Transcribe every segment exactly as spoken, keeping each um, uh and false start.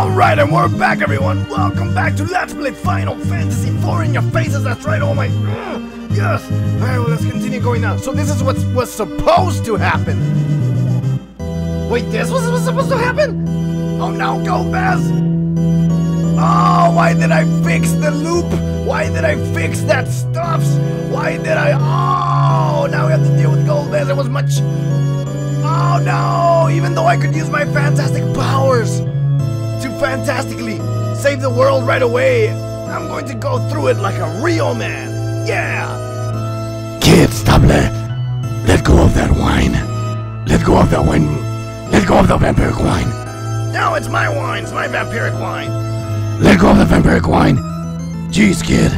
Alright, and we're back, everyone. Welcome back to Let's Play Final Fantasy four in your faces. That's right. Oh my. Yes. Alright, well, let's continue going now. So this is what was supposed to happen. Wait, this was, was supposed to happen? Oh no, Golbez. Oh, why did I fix the loop? Why did I fix that stuffs? Why did I? Oh, now we have to deal with Golbez. It was much. Oh no, even though I could use my fantastic powers to fantastically save the world right away, I'm going to go through it like a real man. Yeah! Kid, stop let, let go of that wine. Let go of that wine. Let go of the vampiric wine. No, it's my wine. It's my vampiric wine. Let go of the vampiric wine. Jeez, kid.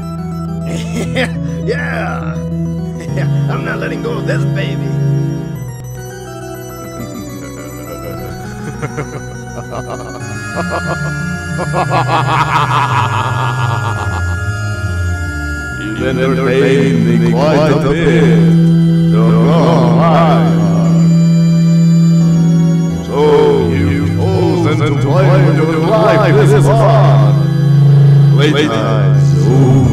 Yeah. I'm not letting go of this baby. You've entertained me quite a bit. Don't go on. So you've chosen to play with your life this far. Playtime soon.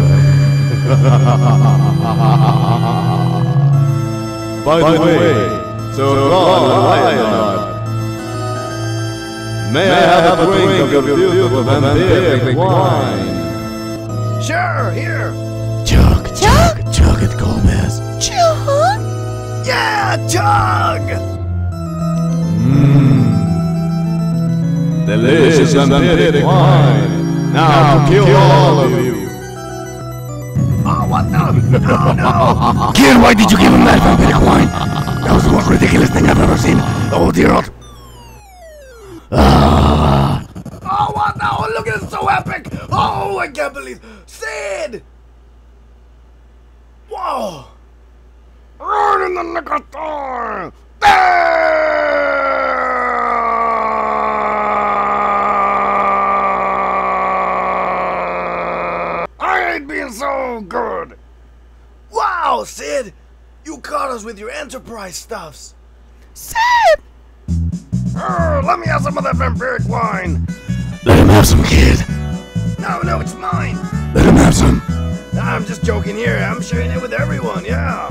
By the way, so God Lion, may I have a drink of your beautiful vampiric wine? Sure, here. Chug, chug, chug it, Golbez. Chug? Yeah, chug! Mmm. Delicious vampiric wine. Now to kill all of you. Oh, what the? Oh, no! Kid, why did you give him that vampiric wine? That was the most ridiculous thing I've ever seen. Oh dear. Ah. Oh, what the? Oh, look at it, so epic! Oh, I can't believe. Sid! Whoa! Right in the nick of time! I ain't being so good! Wow, Sid! You caught us with your Enterprise stuffs! Sid! Uh, let me have some of that vampiric wine! Let him have some, kid. No, no, it's mine! Let him have some. Nah, I'm just joking here. I'm sharing it with everyone, yeah.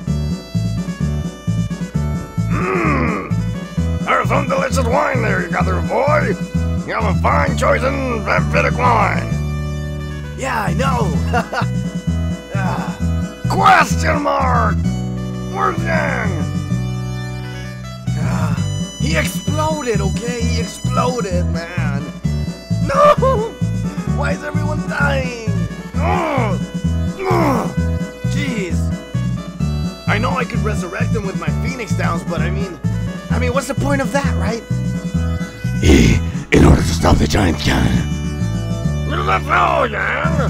Mmm. There's some delicious wine there you got there, boy. You have a fine choice in vampiric wine. Yeah, I know. uh, question mark. Where's Yang? Uh, he exploded, okay? He exploded, man. No! Why is everyone dying? Oh, oh, jeez. I know I could resurrect them with my Phoenix Downs, but I mean, I mean, what's the point of that, right? E, in order to stop the giant cannon. Let's go, Yang.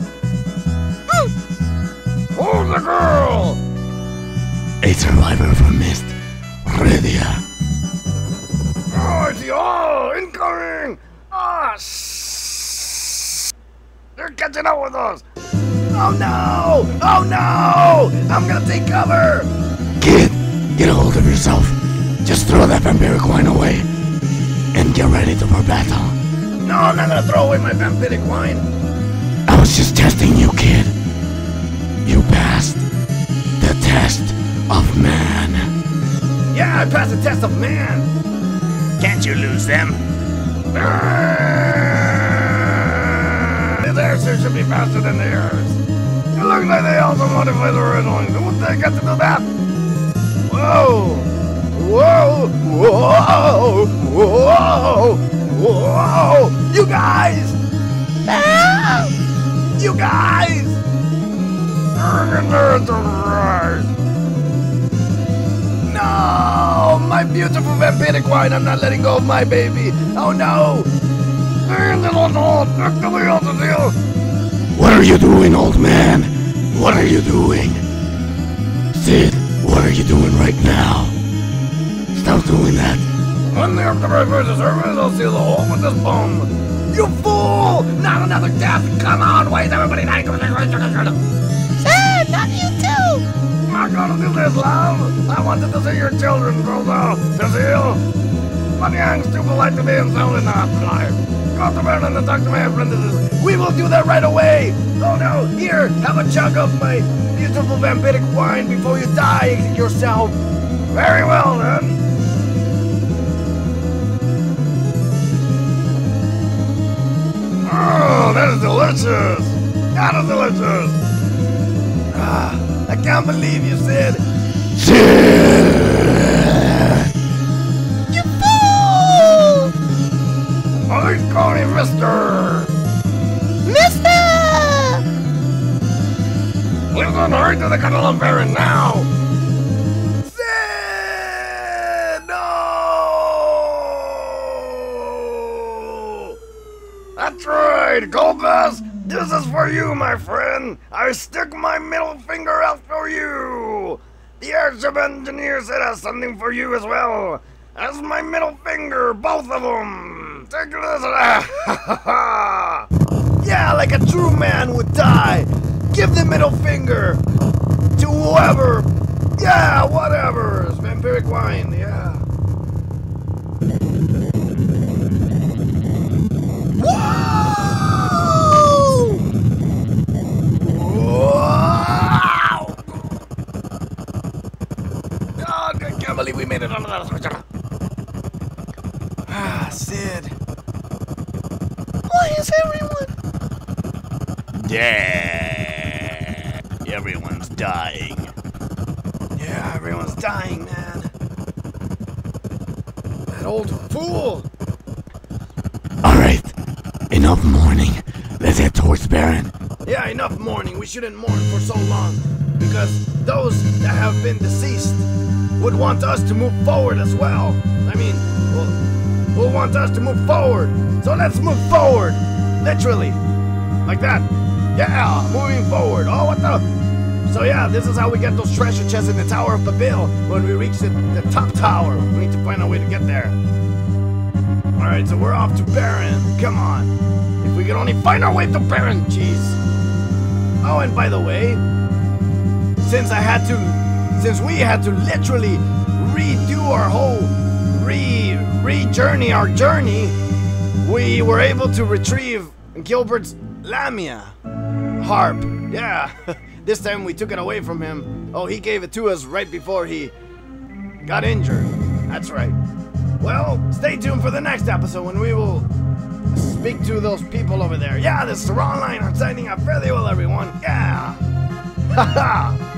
Who's the girl? A survivor from Mist, Redia. Oh, I see. Oh, incoming. Ah, shh. They're catching up with us. Oh no! Oh no! I'm gonna take cover! Kid, get a hold of yourself. Just throw that vampiric wine away. And get ready to for battle. No, I'm not gonna throw away my vampiric wine. I was just testing you, kid. You passed the test of man. Yeah, I passed the test of man. Can't you lose them? Theirs should be faster than theirs. It looks like they also modified the original. What they got to do that? Whoa! Whoa! Whoa! Whoa! Whoa! You guys! Ah! You guys! No! My beautiful vampiric wine! I'm not letting go of my baby! Oh no! What are you doing, old man? What are you doing? Sid, what are you doing right now? Stop doing that. When the Enterprise versus service, I'll seal the hole with this bomb. You fool! Not another death! Come on, why is everybody dying? Sid, not you too! I'm gonna do this, love! I wanted to see your children grow up. To see you. but young, too polite to be himself in the afterlife. Go to Baron and talk to my apprentices. We will do that right away. Oh no, here, have a chug of my beautiful vampiric wine before you die yourself. Very well then. Oh, that is delicious! That is delicious! Ah, I can't believe you said... You fool! Please call me Mister! Mister! Listen, hurry to the Catalan Baron now! Sid! No! That's right, Golbas! This is for you, my friend! I stick my middle finger out for you! The airship engineer said has something for you as well! As my middle finger, both of them! Take this! Yeah, like a true man would die! Give the middle finger to whoever! Yeah, whatever! It's vampiric wine, yeah. Whoa! Wow! God, I can't believe we made it on that. Ah, Sid. Why is everyone? Yeah. Everyone's dying. Yeah, everyone's dying, man. That old fool! Alright. Enough mourning. Let's head towards Baron. Yeah, enough mourning. We shouldn't mourn for so long. Because those that have been deceased would want us to move forward as well. I mean, will will want us to move forward. So let's move forward. Literally. Like that. Yeah, moving forward. Oh, what the? So yeah, this is how we get those treasure chests in the Tower of Babil when we reach the, the top tower. We need to find a way to get there. Alright, so we're off to Baron. Come on. If we could only find our way to Baron, jeez. Oh, and by the way, since I had to, since we had to literally redo our whole, re, re-journey our journey, we were able to retrieve Gilbert's Lamia harp. Yeah, this time we took it away from him. Oh, he gave it to us right before he got injured. That's right. Well, stay tuned for the next episode when we will speak to those people over there. Yeah, this is Ron Line. I'm signing up. Fairly well, everyone. Yeah. Haha.